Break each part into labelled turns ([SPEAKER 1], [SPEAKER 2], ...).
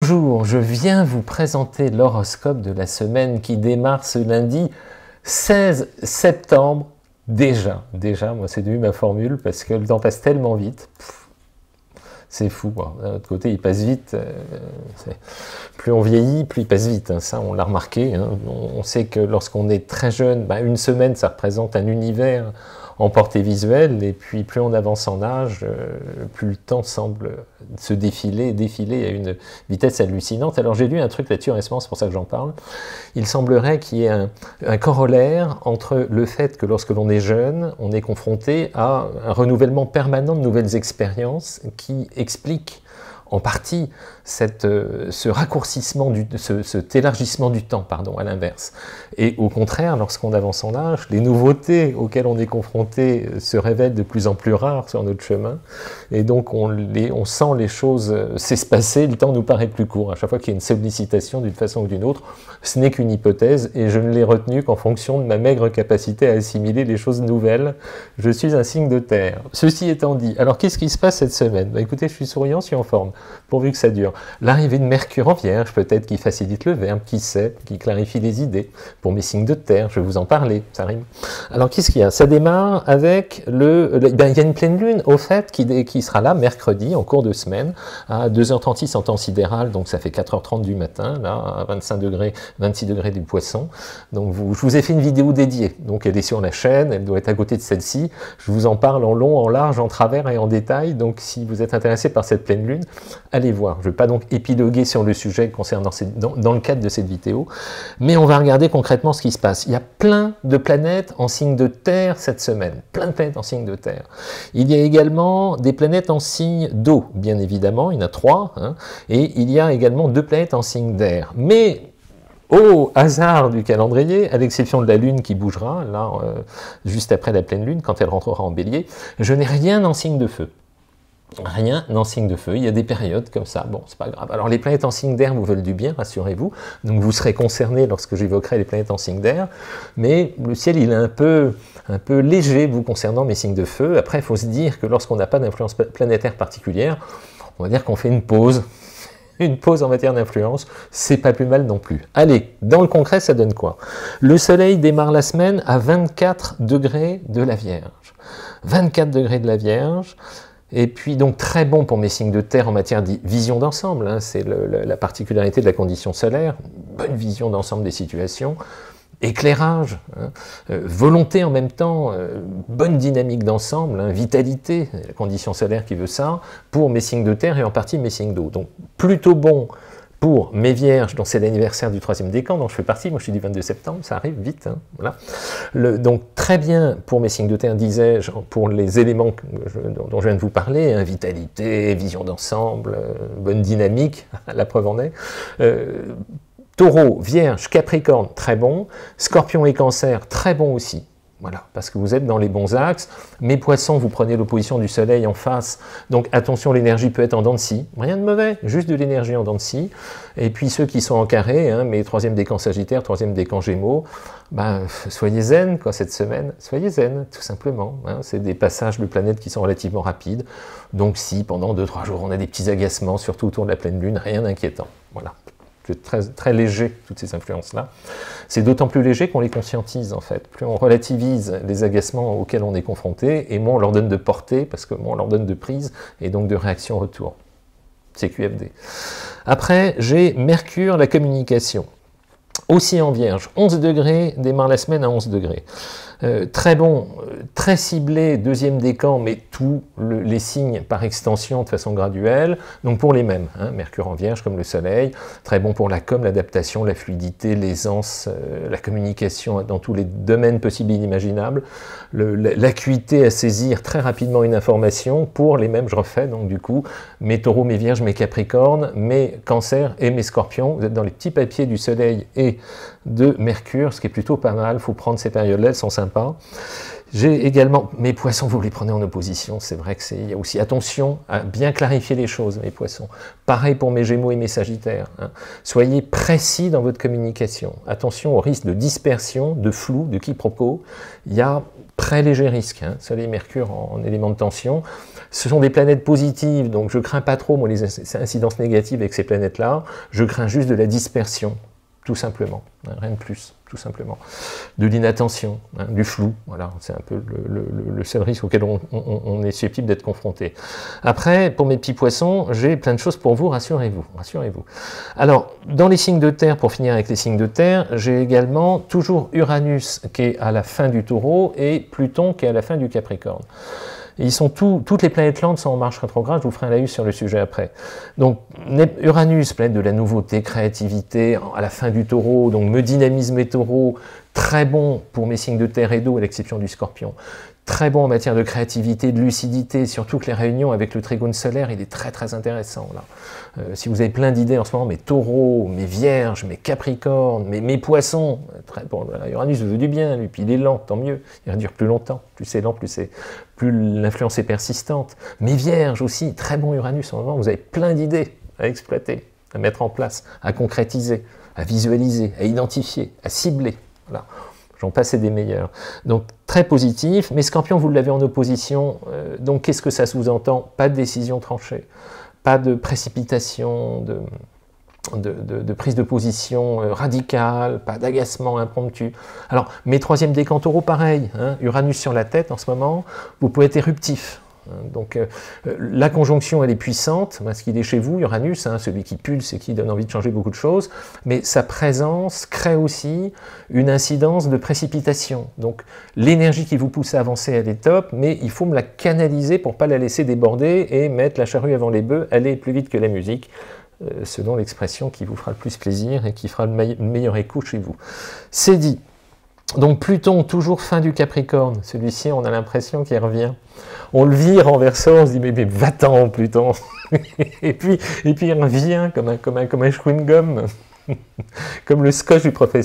[SPEAKER 1] Bonjour, je viens vous présenter l'horoscope de la semaine qui démarre ce lundi 16 septembre. Déjà, moi c'est devenu ma formule parce que le temps passe tellement vite. C'est fou. D'un autre côté, il passe vite. Plus on vieillit, plus il passe vite. Ça, on l'a remarqué. On sait que lorsqu'on est très jeune, une semaine, ça représente un univers en portée visuelle. Et puis, plus on avance en âge, plus le temps semble se défiler à une vitesse hallucinante. Alors, j'ai lu un truc là-dessus récemment, c'est pour ça que j'en parle. Il semblerait qu'il y ait un corollaire entre le fait que lorsque l'on est jeune, on est confronté à un renouvellement permanent de nouvelles expériences qui explique en partie ce raccourcissement, cet élargissement du temps, à l'inverse. Et au contraire, lorsqu'on avance en âge, les nouveautés auxquelles on est confronté se révèlent de plus en plus rares sur notre chemin, et donc on sent les choses s'espacer, le temps nous paraît plus court. À chaque fois qu'il y a une sollicitation d'une façon ou d'une autre, ce n'est qu'une hypothèse, et je ne l'ai retenue qu'en fonction de ma maigre capacité à assimiler les choses nouvelles. Je suis un signe de terre. Ceci étant dit, alors qu'est-ce qui se passe cette semaine? Écoutez, je suis souriant, je suis en forme, pourvu que ça dure. L'arrivée de Mercure en Vierge, peut-être qui facilite le verbe, qui sait, qui clarifie les idées. Pour mes signes de terre, je vais vous en parler, ça rime. Alors qu'est-ce qu'il y a? Ça démarre avec il y a une pleine lune, au fait, qui sera là mercredi, en cours de semaine, à 2h36 en temps sidéral, donc ça fait 4h30 du matin, là, à 26 degrés du Poisson. Donc je vous ai fait une vidéo dédiée, donc elle est sur la chaîne, elle doit être à côté de celle-ci. Je vous en parle en long, en large, en travers et en détail, donc si vous êtes intéressé par cette pleine lune, allez voir. Je ne vais pas donc épiloguer sur le sujet concernant dans le cadre de cette vidéo, mais on va regarder concrètement ce qui se passe. Il y a plein de planètes en signe de terre cette semaine, plein de planètes en signe de terre. Il y a également des planètes en signe d'eau, bien évidemment, il y en a 3, et il y a également 2 planètes en signe d'air. Mais au hasard du calendrier, à l'exception de la Lune qui bougera, là, juste après la pleine Lune, quand elle rentrera en Bélier, je n'ai rien en signe de feu. Rien en signe de feu, il y a des périodes comme ça, bon, c'est pas grave. Alors les planètes en signe d'air vous veulent du bien, rassurez-vous, donc vous serez concernés lorsque j'évoquerai les planètes en signe d'air, mais le ciel il est un peu léger vous concernant mes signes de feu. Après il faut se dire que lorsqu'on n'a pas d'influence planétaire particulière, on va dire qu'on fait une pause en matière d'influence, c'est pas plus mal non plus. Allez, dans le concret ça donne quoi? Le soleil démarre la semaine à 24 degrés de la Vierge. 24 degrés de la Vierge. Et puis donc très bon pour mes signes de terre en matière de vision d'ensemble, c'est la particularité de la condition solaire, bonne vision d'ensemble des situations, éclairage, volonté en même temps, bonne dynamique d'ensemble, vitalité, la condition solaire qui veut ça, pour mes signes de terre et en partie mes signes d'eau. Donc plutôt bon pour mes vierges, dont c'est l'anniversaire du 3e décan, dont je fais partie, moi je suis du 22 septembre, ça arrive vite, voilà. Donc très bien pour mes signes de terre, disais-je, pour les éléments dont je viens de vous parler, vitalité, vision d'ensemble, bonne dynamique, la preuve en est. Taureau, Vierge, Capricorne, très bon. Scorpion et Cancer, très bon aussi. Voilà, parce que vous êtes dans les bons axes. Mes poissons, vous prenez l'opposition du soleil en face, donc attention, l'énergie peut être en dents de scie. Rien de mauvais, juste de l'énergie en dents de scie. Et puis ceux qui sont en carré, mes 3e décan Sagittaire, 3e décan Gémeaux, soyez zen cette semaine, soyez zen, tout simplement. C'est des passages de planètes qui sont relativement rapides. Donc si pendant 2-3 jours on a des petits agacements, surtout autour de la pleine lune, rien d'inquiétant. Voilà. C'est très, très léger, toutes ces influences-là. C'est d'autant plus léger qu'on les conscientise, en fait. Plus on relativise les agacements auxquels on est confronté, et moins on leur donne de portée, parce que moins on leur donne de prise, et donc de réaction retour. C'est QFD. Après, j'ai Mercure, la communication. Aussi en Vierge, 11 degrés, démarre la semaine à 11 degrés. Très bon, très ciblé, 2e décan, mais tous les signes par extension de façon graduelle, donc pour les mêmes, Mercure en Vierge comme le Soleil, très bon pour la com, l'adaptation, la fluidité, l'aisance, la communication dans tous les domaines possibles et inimaginables, l'acuité à saisir très rapidement une information, pour les mêmes, je refais, donc du coup, mes Taureaux, mes Vierges, mes Capricornes, mes Cancers et mes Scorpions, vous êtes dans les petits papiers du Soleil et de Mercure, ce qui est plutôt pas mal, il faut prendre ces périodes-là, elles sont sympas. J'ai également, mes poissons, vous les prenez en opposition, c'est vrai il y a aussi attention à bien clarifier les choses, mes poissons. Pareil pour mes gémeaux et mes sagittaires. Hein. Soyez précis dans votre communication. Attention au risque de dispersion, de flou, de quiproquo. Il y a très léger risque. Hein. Soleil et Mercure en élément de tension. Ce sont des planètes positives, donc je ne crains pas trop moi, les incidences négatives avec ces planètes-là. Je crains juste de la dispersion, tout simplement. Hein, rien de plus. Tout simplement, de l'inattention, hein, du flou, voilà, c'est un peu le seul risque auquel on est susceptible d'être confronté. Après, pour mes petits poissons, j'ai plein de choses pour vous, rassurez-vous, rassurez-vous. Alors, dans les signes de terre, pour finir avec les signes de terre, j'ai également toujours Uranus qui est à la fin du Taureau et Pluton qui est à la fin du Capricorne. Ils sont toutes les planètes lentes sont en marche rétrograde, je vous ferai un laïus sur le sujet après. Donc Uranus, planète de la nouveauté, créativité, à la fin du Taureau, donc me dynamise mes taureaux, très bon pour mes signes de terre et d'eau, à l'exception du Scorpion. Très bon en matière de créativité, de lucidité, surtout que les réunions avec le trigone solaire, il est très très intéressant là. Si vous avez plein d'idées en ce moment, mes taureaux, mes vierges, mes capricornes, mes poissons, très bon, voilà, Uranus veut du bien, lui, puis il est lent, tant mieux, il va durer plus longtemps, plus c'est lent, plus l'influence est persistante. Mes vierges aussi, très bon Uranus en ce moment, vous avez plein d'idées à exploiter, à mettre en place, à concrétiser, à visualiser, à identifier, à cibler, voilà. J'en passe des meilleurs. Donc, très positif. Mais Scorpion, vous l'avez en opposition. Donc, qu'est-ce que ça sous-entend? Pas de décision tranchée. Pas de précipitation, de prise de position radicale, pas d'agacement impromptu. Alors, mes troisième décan Taureau, pareil. Hein, Uranus sur la tête en ce moment. Vous pouvez être éruptif. Donc la conjonction elle est puissante parce qu'il est chez vous, Uranus, hein, celui qui pulse et qui donne envie de changer beaucoup de choses, mais sa présence crée aussi une incidence de précipitation. Donc l'énergie qui vous pousse à avancer elle est top, mais il faut me la canaliser pour ne pas la laisser déborder et mettre la charrue avant les bœufs, aller plus vite que la musique, selon l'expression qui vous fera le plus plaisir et qui fera le meilleur écho chez vous. C'est dit. Donc Pluton, toujours fin du Capricorne, celui-ci on a l'impression qu'il revient. On le vire en Verseau, on se dit mais va-t'en Pluton. et puis il revient comme un chewing-gum. Comme le scotch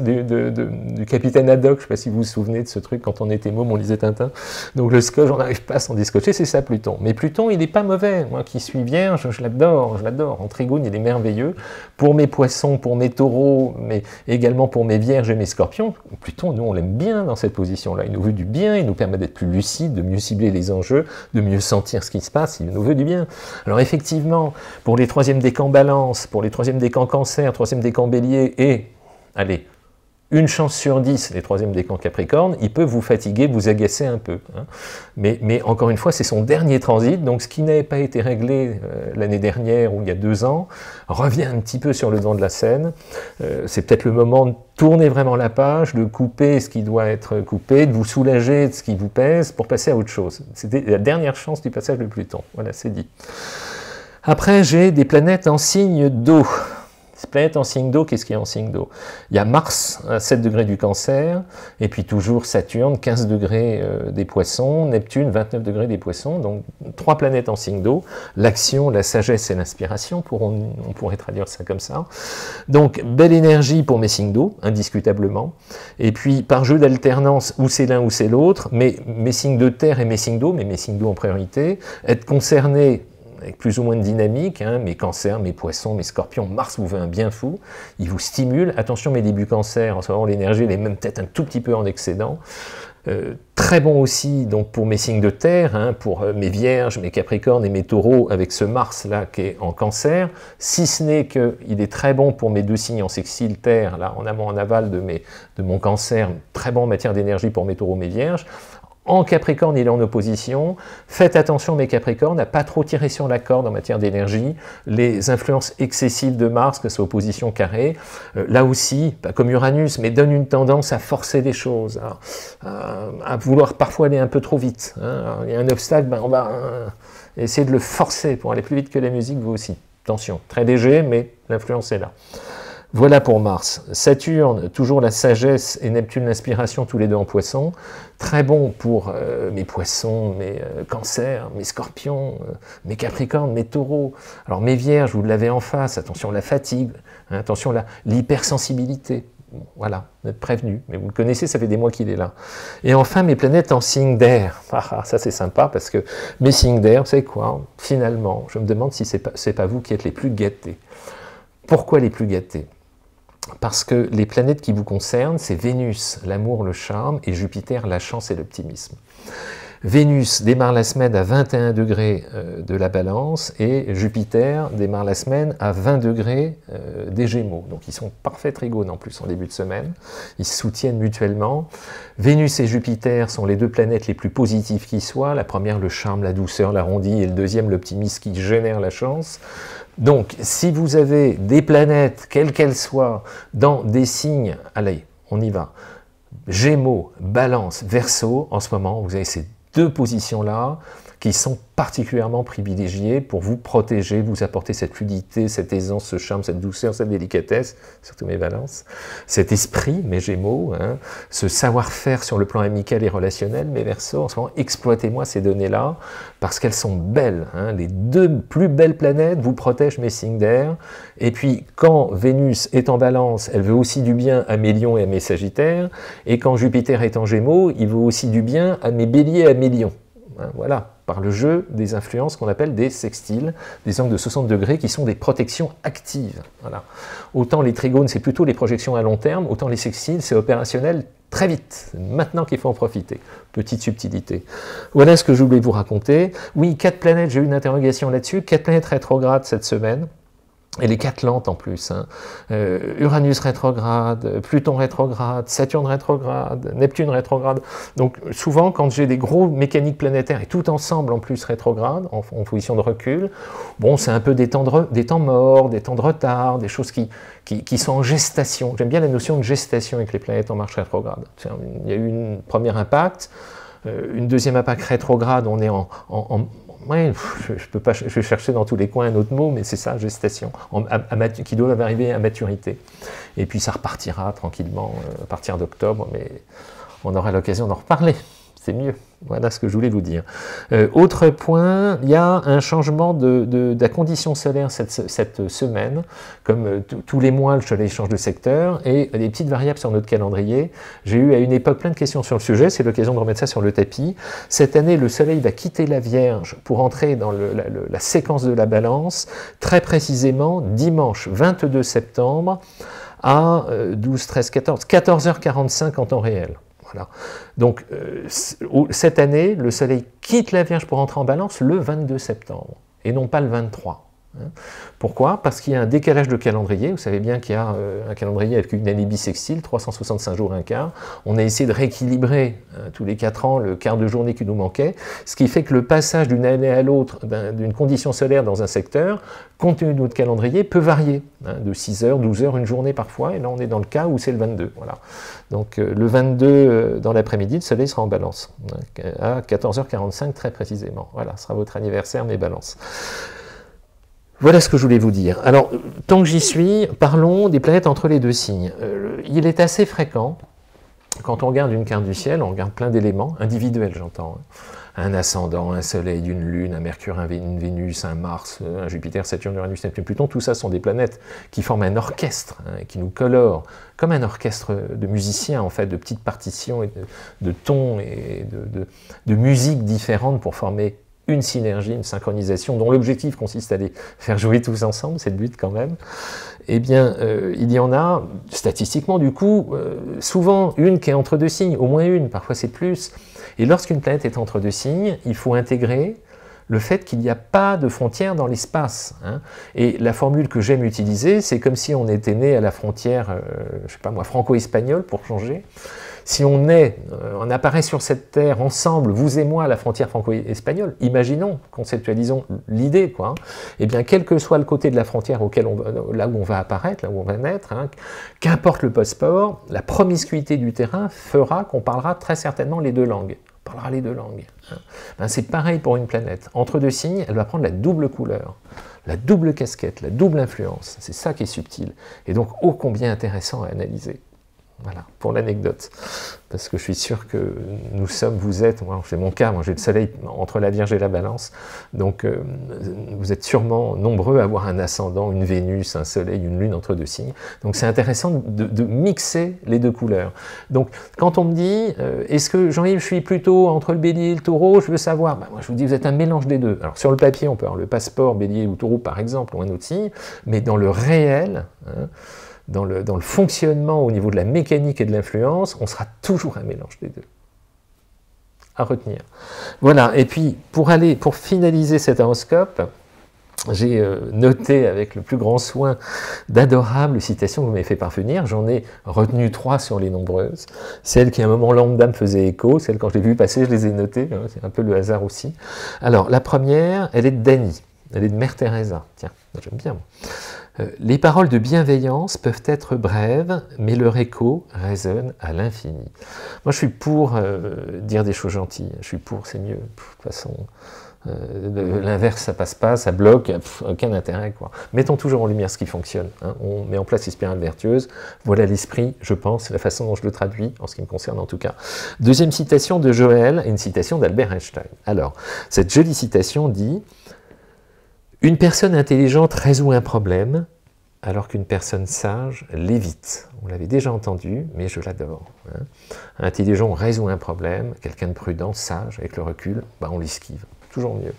[SPEAKER 1] du capitaine Haddock, je ne sais pas si vous vous souvenez de ce truc, quand on était môme, on lisait Tintin. Donc le scotch, on n'arrive pas à s'en discocher, c'est ça Pluton. Mais Pluton, il n'est pas mauvais. Moi qui suis vierge, je l'adore, je l'adore. En trigone, il est merveilleux. Pour mes poissons, pour mes taureaux, mais également pour mes vierges et mes scorpions, Pluton, nous, on l'aime bien dans cette position-là. Il nous veut du bien, il nous permet d'être plus lucide, de mieux cibler les enjeux, de mieux sentir ce qui se passe, il nous veut du bien. Alors effectivement, pour les troisièmes décans Balance, pour les troisièmes décans Cancer, troisième décan Bélier et, allez, une chance sur 10, les troisièmes décans Capricorne, il peut vous fatiguer, vous agacer un peu. Hein. Mais encore une fois, c'est son dernier transit, donc ce qui n'avait pas été réglé l'année dernière ou il y a 2 ans, revient un petit peu sur le devant de la scène. C'est peut-être le moment de tourner vraiment la page, de couper ce qui doit être coupé, de vous soulager de ce qui vous pèse pour passer à autre chose. C'était la dernière chance du passage de Pluton. Voilà, c'est dit. Après, j'ai des planètes en signe d'eau. Ces planètes en signe d'eau, qu'est-ce qu'il y a en signe d'eau? Il y a Mars à 7 degrés du Cancer, et puis toujours Saturne, 15 degrés des Poissons, Neptune, 29 degrés des Poissons, donc 3 planètes en signe d'eau, l'action, la sagesse et l'inspiration, on pourrait traduire ça comme ça. Donc, belle énergie pour mes signes d'eau, indiscutablement, et puis par jeu d'alternance, ou c'est l'un ou c'est l'autre, mais mes signes de terre et mes signes d'eau, mais mes signes d'eau en priorité, être concernés avec plus ou moins de dynamique, hein, mes cancers, mes poissons, mes scorpions, Mars vous veut un bien fou, il vous stimule, attention mes débuts cancers, en ce moment l'énergie elle est même peut-être un tout petit peu en excédent, très bon aussi donc pour mes signes de terre, hein, pour mes vierges, mes capricornes et mes taureaux avec ce Mars là qui est en cancer, si ce n'est qu'il est très bon pour mes 2 signes en sextile terre, là en amont en aval de mon cancer, très bon en matière d'énergie pour mes taureaux, mes vierges. En Capricorne, il est en opposition. Faites attention, mes Capricornes, à pas trop tirer sur la corde en matière d'énergie. Les influences excessives de Mars, que ce soit opposition carrée, là aussi, pas comme Uranus, mais donne une tendance à forcer les choses, à vouloir parfois aller un peu trop vite. Hein. Il y a un obstacle, ben on va essayer de le forcer pour aller plus vite que la musique, vous aussi. Attention, très léger, mais l'influence est là. Voilà pour Mars. Saturne, toujours la sagesse, et Neptune, l'inspiration, tous les deux en poisson. Très bon pour mes poissons, mes cancers, mes scorpions, mes capricornes, mes taureaux. Alors mes vierges, vous l'avez en face, attention la fatigue, hein, attention l'hypersensibilité. Bon, voilà, vous êtes prévenu, mais vous le connaissez, ça fait des mois qu'il est là. Et enfin, mes planètes en signe d'air. Ah, ça c'est sympa, parce que mes signes d'air, vous savez quoi, finalement, je me demande si c'est pas vous qui êtes les plus gâtés. Pourquoi les plus gâtés? Parce que les planètes qui vous concernent, c'est Vénus, l'amour, le charme, et Jupiter, la chance et l'optimisme. Vénus démarre la semaine à 21 degrés de la Balance et Jupiter démarre la semaine à 20 degrés des Gémeaux. Donc ils sont parfaits trigones en plus en début de semaine. Ils se soutiennent mutuellement. Vénus et Jupiter sont les deux planètes les plus positives qui soient. La première, le charme, la douceur, l'arrondi, et le deuxième, l'optimisme qui génère la chance. Donc si vous avez des planètes, quelles qu'elles soient, dans des signes, allez, on y va, Gémeaux, Balance, Verseau, en ce moment, vous avez ces deux positions-là qui sont particulièrement privilégiées pour vous protéger, vous apporter cette fluidité, cette aisance, ce charme, cette douceur, cette délicatesse, surtout mes balances, cet esprit, mes Gémeaux, hein, ce savoir-faire sur le plan amical et relationnel, mes Verseaux, en ce moment, exploitez-moi ces données-là, parce qu'elles sont belles. Hein, les deux plus belles planètes vous protègent mes signes d'air, et puis quand Vénus est en Balance, elle veut aussi du bien à mes Lions et à mes Sagittaires, et quand Jupiter est en Gémeaux, il veut aussi du bien à mes Béliers et à mes Lions. Hein, voilà, par le jeu des influences qu'on appelle des sextiles, des angles de 60 degrés qui sont des protections actives. Voilà. Autant les trigones, c'est plutôt les projections à long terme, autant les sextiles, c'est opérationnel très vite. C'est maintenant qu'il faut en profiter. Petite subtilité. Voilà ce que je voulais vous raconter. Oui, 4 planètes, j'ai eu une interrogation là-dessus, 4 planètes rétrogrades cette semaine. Et les 4 lentes en plus, hein. Uranus rétrograde, Pluton rétrograde, Saturne rétrograde, Neptune rétrograde. Donc souvent quand j'ai des gros mécaniques planétaires et tout ensemble en plus rétrograde, en position de recul, bon c'est un peu des temps morts, des temps de retard, des choses qui sont en gestation. J'aime bien la notion de gestation avec les planètes en marche rétrograde. Il y a eu un premier impact, une deuxième impact rétrograde, on est ouais, je vais chercher dans tous les coins un autre mot, mais c'est ça, gestation, qui doit arriver à maturité. Et puis ça repartira tranquillement à partir d'octobre, mais on aura l'occasion d'en reparler. C'est mieux. Voilà ce que je voulais vous dire. Autre point, il y a un changement de la condition solaire cette semaine. Comme tous les mois, le soleil change de secteur, et des petites variables sur notre calendrier. J'ai eu à une époque plein de questions sur le sujet, c'est l'occasion de remettre ça sur le tapis. Cette année, le soleil va quitter la Vierge pour entrer dans la séquence de la Balance, très précisément dimanche 22 septembre à 14h45 en temps réel. Voilà. Donc, cette année, le soleil quitte la Vierge pour entrer en Balance le 22 septembre, et non pas le 23. Pourquoi? Parce qu'il y a un décalage de calendrier. Vous savez bien qu'il y a un calendrier avec une année bissextile, 365 jours, un quart. On a essayé de rééquilibrer tous les 4 ans le quart de journée qui nous manquait, ce qui fait que le passage d'une année à l'autre, d'une condition solaire dans un secteur, compte tenu de notre calendrier, peut varier, de 6 heures, 12 heures, une journée parfois, et là on est dans le cas où c'est le 22. Voilà. Donc le 22 dans l'après-midi, le soleil sera en Balance, à 14h45 très précisément. Voilà, ce sera votre anniversaire, mes Balances. Voilà ce que je voulais vous dire. Alors, tant que j'y suis, parlons des planètes entre les deux signes. Il est assez fréquent, quand on regarde une carte du ciel, on regarde plein d'éléments, individuels j'entends, un ascendant, un soleil, une lune, un mercure, une Vénus, un Mars, un Jupiter, Saturne, Uranus, Neptune, Pluton, tout ça sont des planètes qui forment un orchestre, qui nous colorent, comme un orchestre de musiciens en fait, de petites partitions, et de tons et de musiques différentes pour former une synergie, une synchronisation, dont l'objectif consiste à les faire jouer tous ensemble, c'est le but quand même, eh bien, il y en a, statistiquement du coup, souvent une qui est entre deux signes, au moins une, parfois c'est plus. Et lorsqu'une planète est entre deux signes, il faut intégrer le fait qu'il n'y a pas de frontière dans l'espace. Hein. Et la formule que j'aime utiliser, c'est comme si on était né à la frontière, je sais pas moi, franco-espagnole, pour changer. Si on apparaît sur cette terre ensemble, vous et moi, à la frontière franco-espagnole, imaginons, conceptualisons l'idée, quoi. Eh bien, quel que soit le côté de la frontière là où on va apparaître, là où on va naître, hein, qu'importe le passeport, la promiscuité du terrain fera qu'on parlera très certainement les deux langues. On parlera les deux langues. Hein. Ben, c'est pareil pour une planète. Entre deux signes, elle va prendre la double couleur, la double casquette, la double influence. C'est ça qui est subtil. Et donc, ô combien intéressant à analyser. Voilà, pour l'anecdote. Parce que je suis sûr que nous sommes, vous êtes, moi c'est mon cas, moi j'ai le soleil entre la Vierge et la Balance, donc vous êtes sûrement nombreux à avoir un ascendant, une Vénus, un soleil, une lune entre deux signes. Donc c'est intéressant de mixer les deux couleurs. Donc quand on me dit, est-ce que Jean-Yves, je suis plutôt entre le bélier et le taureau, je veux savoir, ben, moi je vous dis, vous êtes un mélange des deux. Alors sur le papier, on peut avoir le passeport bélier ou taureau par exemple, ou un autre signe, mais dans le réel, hein, dans le fonctionnement au niveau de la mécanique et de l'influence, on sera toujours un mélange des deux. À retenir. Voilà, et puis pour finaliser cet horoscope, j'ai noté avec le plus grand soin d'adorables citations que vous m'avez fait parvenir. J'en ai retenu 3 sur les nombreuses. Celles qui à un moment lambda me faisaient écho, celles quand je les ai vues passer, je les ai notées, hein, c'est un peu le hasard aussi. Alors la première, elle est de Dany, elle est de Mère Teresa. Tiens, j'aime bien moi. Les paroles de bienveillance peuvent être brèves, mais leur écho résonne à l'infini. Moi, je suis pour dire des choses gentilles. Je suis pour, c'est mieux. De toute façon, l'inverse, ça passe pas, ça bloque, aucun intérêt, quoi. Mettons toujours en lumière ce qui fonctionne. Hein. On met en place les spirales vertueuses. Voilà l'esprit, je pense, la façon dont je le traduis, en ce qui me concerne en tout cas. Deuxième citation de Joël, une citation d'Albert Einstein. Alors, cette jolie citation dit... Une personne intelligente résout un problème, alors qu'une personne sage l'évite. On l'avait déjà entendu, mais je l'adore. Hein. Intelligent résout un problème, quelqu'un de prudent, sage, avec le recul, bah on l'esquive. Toujours mieux.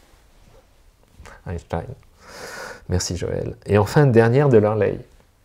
[SPEAKER 1] Einstein. Merci Joël. Et enfin, dernière de Lorley.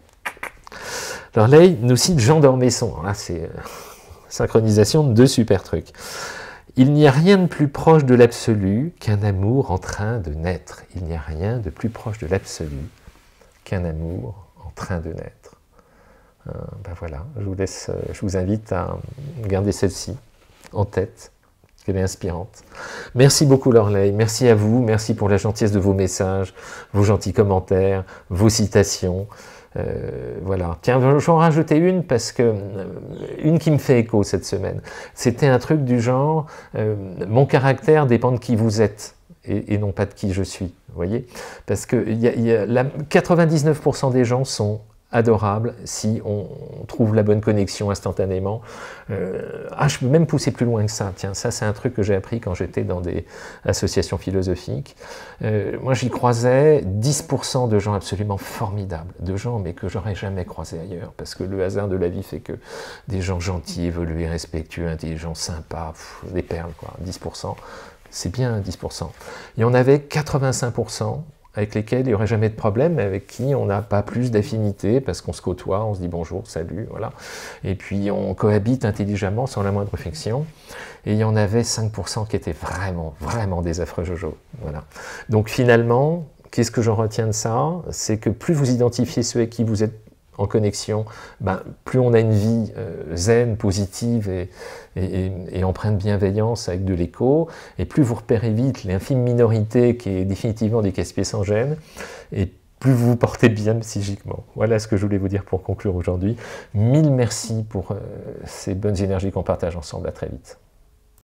[SPEAKER 1] Lorley nous cite Jean d'Ormesson. Là, c'est synchronisation de 2 super trucs. Il n'y a rien de plus proche de l'absolu qu'un amour en train de naître. Il n'y a rien de plus proche de l'absolu qu'un amour en train de naître. Ben voilà, je vous invite à garder celle-ci en tête, parce qu'elle est inspirante. Merci beaucoup Lorley, merci à vous, merci pour la gentillesse de vos messages, vos gentils commentaires, vos citations. Voilà. Tiens, je vais en rajouter une parce que une qui me fait écho cette semaine. C'était un truc du genre mon caractère dépend de qui vous êtes et non pas de qui je suis. Vous voyez, parce que 99% des gens sont adorables si on trouve la bonne connexion instantanément. Je peux même pousser plus loin que ça. Tiens, ça c'est un truc que j'ai appris quand j'étais dans des associations philosophiques. Moi j'y croisais 10% de gens absolument formidables, de gens mais que j'aurais jamais croisé ailleurs, parce que le hasard de la vie fait que des gens gentils, évolués, respectueux, intelligents, sympas, des perles quoi, 10%. C'est bien 10%. Il y en avait 85% avec lesquels il n'y aurait jamais de problème, mais avec qui on n'a pas plus d'affinité, parce qu'on se côtoie, on se dit bonjour, salut, voilà. Et puis on cohabite intelligemment sans la moindre friction. Et il y en avait 5% qui étaient vraiment, vraiment des affreux jojo. Voilà. Donc finalement, qu'est-ce que j'en retiens de ça? C'est que plus vous identifiez ceux avec qui vous êtes en connexion, ben, plus on a une vie zen, positive et empreinte de bienveillance avec de l'écho, et plus vous repérez vite l'infime minorité qui est définitivement des casse-pieds sans gêne, et plus vous vous portez bien psychiquement. Voilà ce que je voulais vous dire pour conclure aujourd'hui. 1000 merci pour ces bonnes énergies qu'on partage ensemble. À très vite.